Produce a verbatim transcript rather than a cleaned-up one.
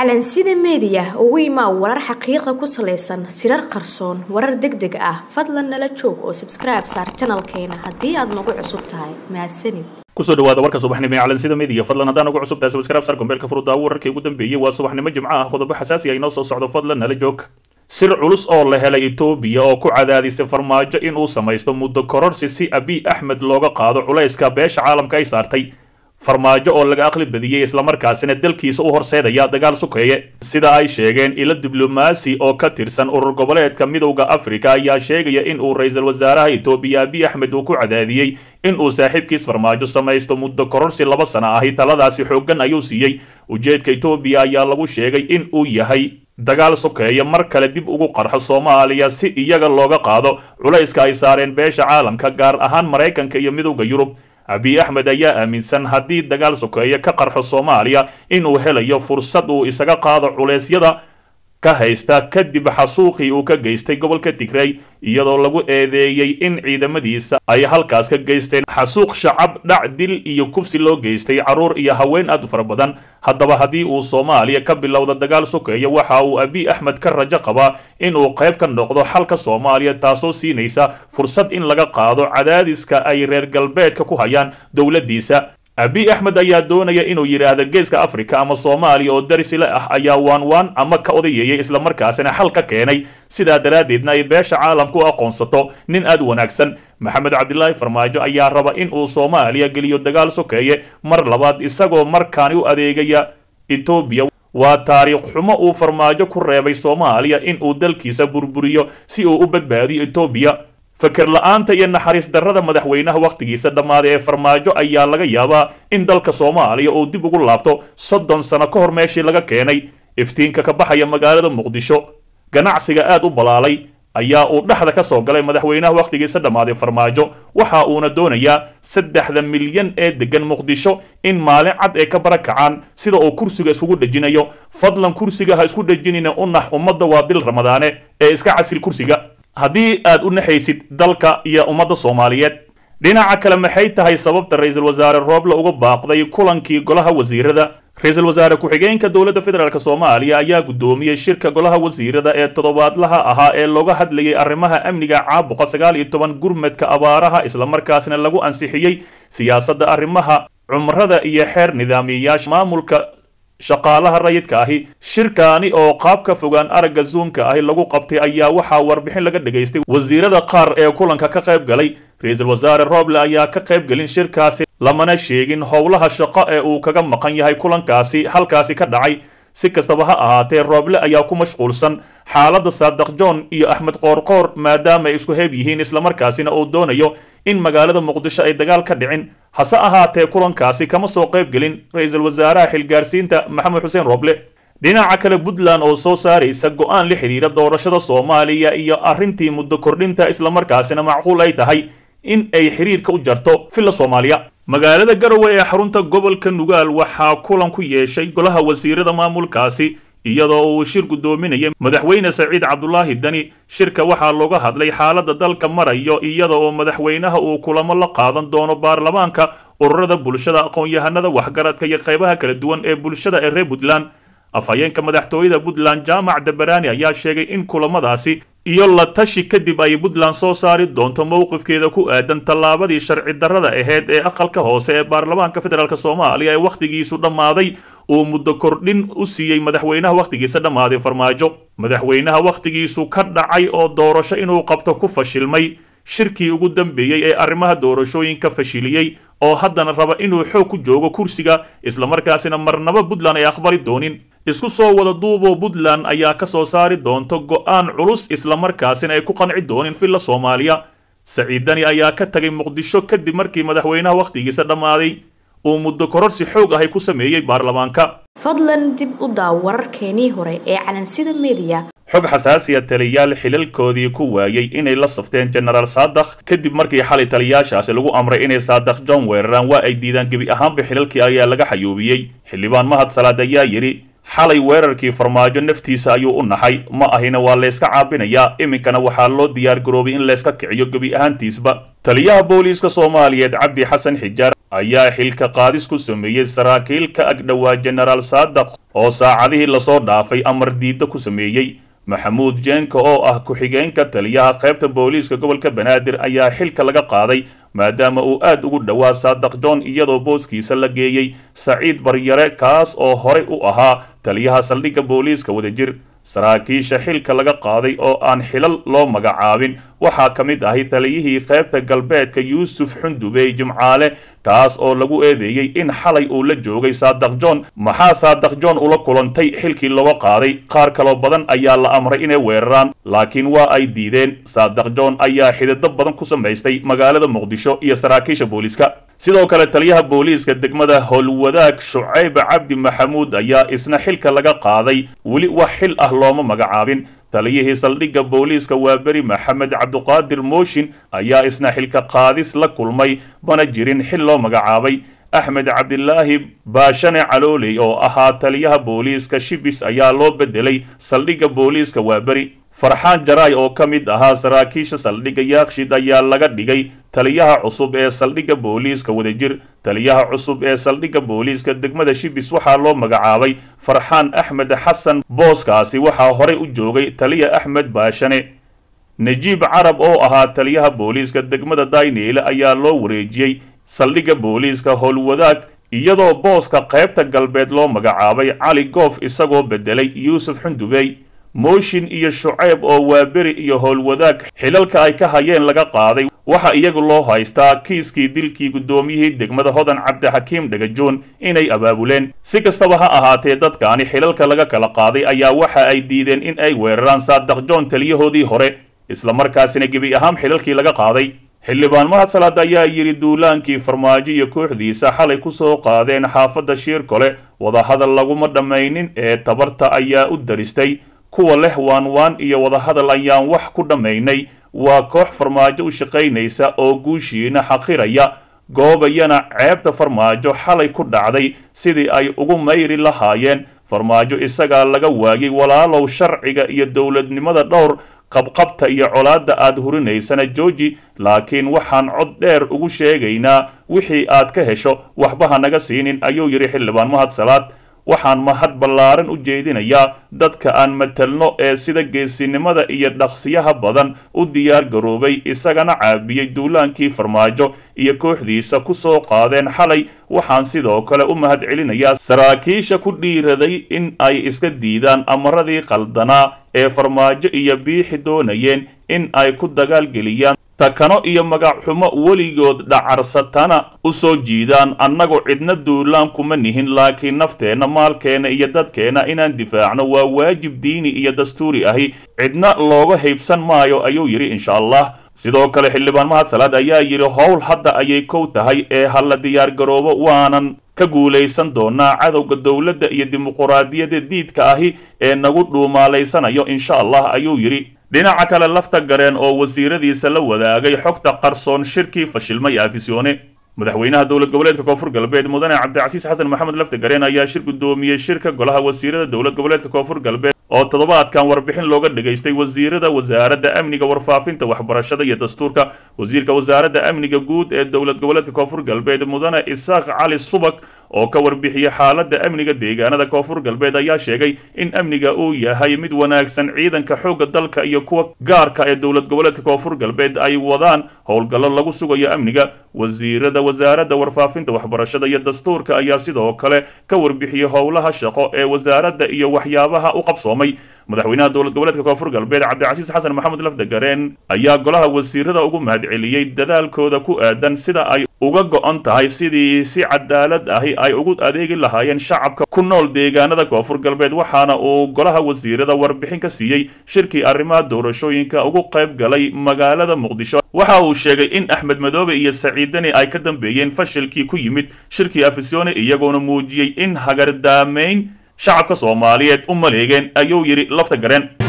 calansida media ugu imaa warar xaqiiqo ku saleysan sirar qarsoon warar degdeg ah fadlan nala joog oo subscribe saar channelkeena haddii aad nagu cusub tahay mahadsanid kusoo dhawaada warka subaxnimo ee calansida media fadlan haddaan ugu cusub tahay subscribe saar gombeelka furudda wararkii ugu dambeeyay waa subaxnimo jimco ah qodobo xasaasi ah inoo soo socdo fadlan nala joog sir culus oo la helay Itoobiya oo ku cadaadisay farmaajo in uu samaysto muddo kororsi si Abiy Ahmed looga qaado culayska beesha caalamka ay saartay farmaajo oo laga aqli badiyay isla markaasina dalkiisa u horseedaya dagaal sukeeye sida ay sheegeen ila diblomaasi oo ka tirsan urur goboleedka midowga Afrika ayaa sheegaya in uu ra'iisul wasaaraha Itoobiya Abiy Ahmed uu ku cadaadiyay in uu saaxiibkiis farmaajo samaysto muddo kororsi laba sano ah taladaasi xoogan ayuu siiyay ujeedka Itoobiya ayaa lagu sheegay in uu yahay dagaal sokeeye mar kale dib ugu qarxo Soomaaliya si iyaga looga qaado culayska ay saareen beesha caalamka gaar ahaan Mareykanka iyo midowga Yurub Abiy Ahmed ayaa aaminsan haddii dagaal sokeeye ka qarxo Soomaaliya inuu helayo fursad uu isaga qaado culeysyada ka haysta kadib xasuuqii uu ka geystay gobolka Tigray iyadoo lagu eedeeyay in ciidamadiisa ay halkaas ka geysteen xasuuq shacab dhac dil iyo kufsi loo geystay caruur iyo haween aad u fara badan haddaba haddii uu Soomaaliya ka bilowdo dagaal sokeeye waxa uu Abiy Ahmed ka rajo qabaa inuu qayb ka noqdo xalka Soomaaliya taasoo siinaysa fursad in laga qaado cadaadiska ay reer galbeedka ku hayaan dowladdiisa Abiy Ahmed ayaa doonaya inuu yiraahdo geeska Afrika ama Soomaaliya oo darisile ah ayaa waan waan ama ka odayeeyay isla markaasina xal ka keenay sida daraadeedna ay beesha caalamku aqoonsato nin aad wanaagsan Maxamed Cabdullaahi Farmaajo ayaa raba in uu Soomaaliya geliyo dagaal sokeeye mar labaad isagoo markaan u adeegaya Itoobiya waa taariikh xumo uu Farmaajo ku reebay Soomaaliya in uu dalkiisa burburiyo si uu u badbaadiyo Itoobiya fakir la'aanta iyo naxariis darrada madaxweynaha waqtigiisa dhamaaday ee farmaajo ayaa laga yaabaa in dalka Soomaaliya uu dib ugu laabto soddon sano ka hor meeshii laga keenay iftiinka ka baxaya magaalada Muqdisho ganacsiga aad u balaalay ayaa uu dhaxda ka soo galay madaxweynaha waqtigiisa dhamaaday farmaajo waxa uuna doonayaa saddexda milyan ee degan Muqdisho in maalin cad ay ka barakacaan sida uu kursiga isugu dhajinayo fadlan kursiga ha isku dhajinina unax ummadda waa bil ramadaane ee iska casil kursiga haddii aad u naxaysid dalka iyo ummadda Soomaaliyeed dhinaca kale maxay tahay sababta ra'iisul wasaare Roble uga baaqday kulankii golaha wasiirada ra'iisul wasaare ku-xigeenka dowladda federaalka Soomaaliya ayaa gudoomiyay shirka golaha wasiirada ee toddobaadlaha ahaa ee looga hadlayay arrimaha amniga caabuqa sagaal iyo toban gurmadka abaaraha isla markaasna lagu ansixiyay siyaasadda arrimaha cumrada iyo xeer nidaamiyayaasha maamulka shaqaalaha rayidka ahi shirkaani oo qaabka fogaan aragga zoomka ahi lagu qabtay ayaa waxaa warbixin laga dhageystay wasiirada qaar ee kulanka ka qayb galay ra'iisul wasaare Roble ayaa ka qayb galin shirkaasi lamana sheegin howlaha shaqo ee uu kaga maqan yahay kulankaasi halkaasi ka dhacay si kastaba ha ahaatee Roble ayaa ku mashquulsan xaaladda Saadaq John iyo Axmed Qoorqoor maadaama ay isku heeb yihiin isla markaasina uu doonayo in magaalada Muqdisho ay dagaal ka dhicin hase ahaatee kulankaasi kama soo qayb galin ra'iisul wasaaraha xilgaarsiinta Maxamed Xuseen Roble dhinaca kale Puntland oo soo saaraysa go'aan la xiriira doorashada Soomaaliya iyo arrintii muddo kordhinta isla markaasina macquul ay tahay in ay xiriirka u jarto filla Soomaaliya magaalada Garowe ee xarunta gobolka Nugaal waxaa kulan ku yeeshay golaha wasiirada maamulkaasi iyadoo uu shir gudoominayay madaxweyne Saciid Cabdullaahi Dani shirka waxaa looga hadlay xaaladda dalka marayo iyadoo oo madaxweynaha uu kulamo la qaadan doono baarlamaanka ururada bulshada aqoon-yahanada waxgaradka iyo qaybaha kala duwan ee bulshada ee reer Puntland afhayeenka madaxtooyada Puntland Jaamac Dabarani ayaa sheegay in kulamadaasi iyo la tashi kadib ay Puntland soo saari doonto mowqifkeeda ku aadan tallaabadii sharci darrada ahayd ee aqalka hoose ee baarlamaanka federaalka Soomaaliya ee waqtigiisu dhamaaday uu muddo kordhin u siiyay madaxweynaha waqtigiisa dhamaaday farmaajo madaxweynaha waqtigiisu ka dhacay oo doorasho inuu qabto ku fashilmay shirkii ugu dambeeyay ee arrimaha doorashooyinka fashiliyay oo haddana raba inuu xoog ku joogo kursiga isla markaasina marnaba Puntland ay aqbali doonin isku soo wada duubo Puntland ayaa ka soo saari doonto go'aan culus isla markaasina ay ku qanci doonin filla Soomaaliya Saciid Dani ayaa ka tagay Muqdisho kadib markii madaxweynaha waqtigiisa dhamaaday uu muddo kororsi xoog ah ku sameeyay baarlamaanka fadlan dib u daaw wararkeenii hore ee calansida media xog xasaasi ah taliyaal xilalkoodii ku waayay inay la safteen General Saadaq kadib markii xalay taliyaashaasi lagu amray inay Saadaq John weeraraan waa ay diidaan gebi ahaanba xilalkii ayaa laga xayuubiyay xildhibaan Mahad Salaad ayaa yiri xalay weerarkii farmaajo naftiisa ayuu u naxay ma ahina waa la iska caabinayaa iminkana waxaa loo diyaar garoobay in la iska kiciyo gebi ahaantiisba taliyaha booliiska Soomaaliyeed Cabdi Xasan Xijaar ayaa xilka qaadis ku sameeyay saraakiilka agdhawaa General Saadaq oo saacadihii lasoo dhaafay amar diidda ku sameeyey. maxamuud jeenka oo ah ku-xigeenka taliyaha qaybta booliiska gobolka banaadir ayaa xilka laga qaaday maadaama uu aad ugu dhowaa saadaq john iyadoo booskiisa la geeyey saciid baryare kaas oo horey u ahaa taliyaha saldhigga booliiska wadajir. saraakiisha xilka laga qaaday oo aan xilal loo magacaabin waxaa ka mid ahay taliyihii qaybta galbeedka yuusuf xundubey jimcaale kaas oo lagu eedeeyey in xalay uu la joogay saadaq john. maxaa saadaq john ula kulantay xilkii looga qaaday? qaar kaloo badan ayaa la amray inay weeraraan laakiin waa ay diideen. saadaq john ayaa xididdo badan ku samaystay magaalada muqdisho iyo saraakiisha booliiska. sidoo kale taliyaha booliiska degmada howlwadaag shucayb cabdi maxamuud ayaa isna xilka laga qaaday, weli wax xil ah looma magacaabin. taliyihii saldhigga booliiska waaberi maxamed cabduqaadir mooshin ayaa isna xilka qaadis la kulmay mana jirin xil loo magacaabay. axmed cabdilaahi baashane calooley oo ahaa taliyaha booliiska shibis ayaa loo bedelay saldhigga booliiska waaberi. farxaan jaraay oo ka mid ahaa saraakiisha saldhigga yaakshid ayaa laga dhigay taliyaha cusub ee saldhigga booliiska wadajir. taliyaha cusub ee saldhigga booliiska degmada shibis waxaa loo magacaabay farxaan axmed xasan. booskaasi waxaa horey u joogay taliya axmed baashane. najiib carab oo ahaa taliyaha booliiska degmada dayneyle ayaa loo wareejiyey saldhigga booliiska howlwadaag iyadoo booska qaybta galbeed loo magacaabay cali goof isagoo bedelay yuusuf xundubey. mooshin iyo shucayb oo waaberi iyo howlwadaag xilalka ay ka hayeen laga qaaday waxa iyagu loo haystaa kiiskii dilkii guddoomiyihii degmada hodan cabdixakiim dhagajoon inay abaabuleen. si kastaba ha ahaatee dadkaani xilalka laga kala qaaday ayaa waxa ay diideen in ay weeraraan saadaq john taliyahoodii hore islamarkaasina gebi ahaan xilalkii laga qaaday. xildhibaan mahad salaad ayaa yidhi duulaankii farmaajo iyo kooxdiisa xalay ku soo qaadeen xaafadda shiirkole wadahadal laguma dhammaynin ee tabarta ayaa u daristay. kuwa leh waan waan iyo wadahadal ayaan wax ku dhammaynay waa koox farmaajo u shaqaynaysa oo guushiina xaqiraya goobayana ceebta farmaajo xalay ku dhacday sidii ay ugu mayri lahaayeen. farmaajo isagaa laga waayay walaalow sharciga iyo dowladnimada dhowr qabqabta iyo colaadda aad hurinaysana jooji, laakiin waxaan cod dheer ugu sheegaynaa wixii aad ka hesho waxba ha naga siinin ayuu yidhi xildhibaan mahad salaad. waxaan mahad ballaaran u jeedinayaa dadka aan matelno ee sida geesinimada iyo dhaqsiyaha badan u diyaar garoobay isagana caabiyey duulaankii farmaajo iyo kooxdiisa ku soo qaadeen xalay. waxaan sidoo kale u mahad celinayaa saraakiisha ku dhiiraday in ay iska diidaan amaradii qaldanaa ee farmaajo iyo biixi doonayeen in ay ku dagaalgeliyaan takano iyo magac xumo weligood dhacarsatana u soo jiidaan. annagu cidna duulaan kuma nihin laakiin nafteenna maalkeena iyo dadkeena inaan difaacno waa waajib diini iyo dastuuri ahi cidna looga haybsan maayo ayuu yidhi insha allah. sidoo kale xildhibaan mahad salaad ayaa yidhi howl hadda ayay kow tahay ee hala diyaar garoobo waanan ka guulaysan doonaa cadowga dowladda iyo dimuquraadiyadda diidka ahi ee nagu dhuumaalaysanayo insha allah ayuu yidhi. dhinaca kale lafta gareen oo wasiiradiisa la wadaagay xogta qarsoon shirkii fashilmay afisyoone. madaxweynaha dowlad goboleedka koonfur galbeed mudane cabdicasiis xasan maxamed lafta gareen ayaa shir guddoomiyey shirka golaha wasiirada dowlad goboleedka koonfur galbeed oo toddobaadkan warbixin looga dhigaystay wasiirada wasaaradda amniga warfaafinta waxbarashada iyo dastuurka. wasiirka wasaaradda amniga guud ee dowlad goboleedka koonfur galbeed mudane isaaq cali subak oo ka warbixiyey xaaladda amniga deegaanada koonfur galbeed ayaa sheegay in amniga uu yahay mid wanaagsan. ciidanka xoogga dalka iyo kuwa gaarka ee dowlad goboleedka koonfur galbeed ay wadaan howlgallo lagu sugayo amniga. wasiirada wasaaradda warfaafinta waxbarashada iyo dastuurka ayaa sidoo kale ka warbixiyey howlaha shaqo ee wasaaradda iyo waxyaabaha u qabsoomay. madaxweynaha dowlad goboleedka koonfur galbeed cabdicasiis xasan maxamed lafta gareen ayaa golaha wasiirada ugu mahadceliyey dadaalkooda ku aadan sida ay uga go-an tahay sidii si cadaalad ahi ay ugu adeegi lahaayeen shacabka ku nool deegaanada koonfur galbeed. waxaana uu golaha wasiirada warbixin ka siiyey shirkii arrimaha doorashooyinka ugu qayb galay magaalada muqdisho. waxa uu sheegay in axmed madoobe iyo saciidani ay ka dambeeyeen fashilkii ku yimid shirkii afisyoone iyagoona muujiyey in hagardaamayn shacabka soomaaliyeed u maleegeen ayuu yidhi lafta gareen.